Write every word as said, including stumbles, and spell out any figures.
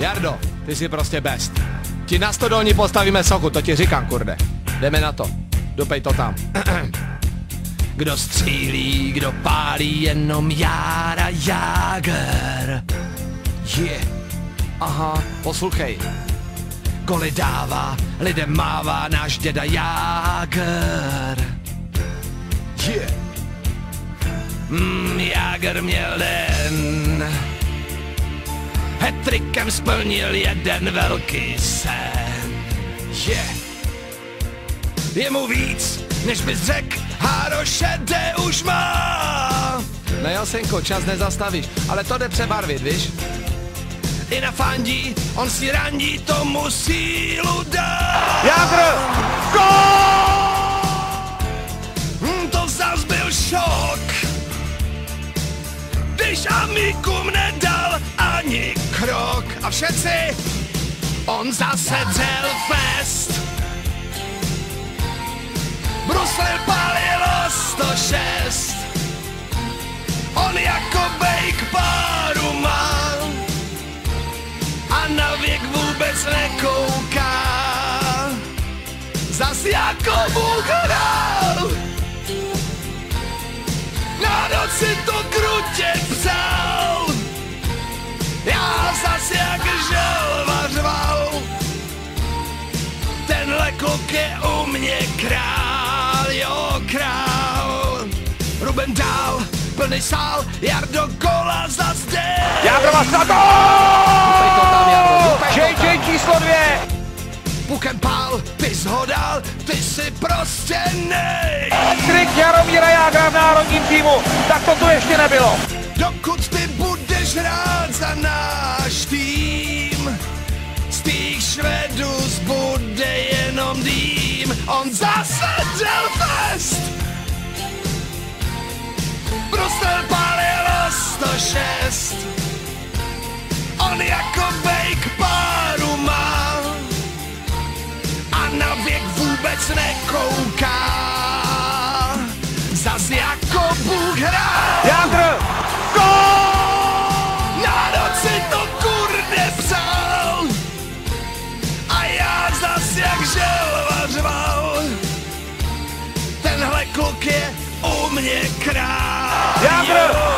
Jardo, ty jsi prostě best. Ti na stodolní postavíme sochu, to ti říkám, kurde. Jdeme na to. Dopej to tam. Kdo střílí, kdo pálí, jenom Jára Jágr. Yeah. Aha, poslouchej. Goly dává, lidem mává náš děda Jágr. Yeah. Mm, Jágr měl den. Hattrickem splnil jeden velký sen. Yeah. Je mu víc, než bys řekl, Háro šedé už má. No jo, synku, čas nezastavíš, ale to jde přebarvit, víš? I na fandí, on si randí, tomu sílu dá. Jágr! Gól! Hm, to zas byl šok, když amikům nedal ani krok. A všetci, on zase dřel fest. Bruslil palilo sto šest. On jako bejk páru má a na věk vůbec nekouká. Zas jako Bůh hrál, na noc si to krutě psal. Já zas jak želva řval, tenhle kluk je u mě král, jo král. Ruben dál, plný sál, Jardo gola zas jde. Jágr má na gól! J J číslo dvě! Pukem pál, ty jsi ho dal, ty jsi prostě nej. Trik Jaromíra Jágra v národním týmu, tak to tu ještě nebylo. Dokud ty budeš hrát za náš tým, z těch Švedů zbude jenom dým. On zase dal fest, Brusel palilo sto šest. On jako bejk páru má a na věk vůbec nekouká. Zas jako Bůh hrál. Jágr! Gól! Na noc si to kurde psal a já zas jak želva řval. Tenhle kluk je u mě král. Jágr!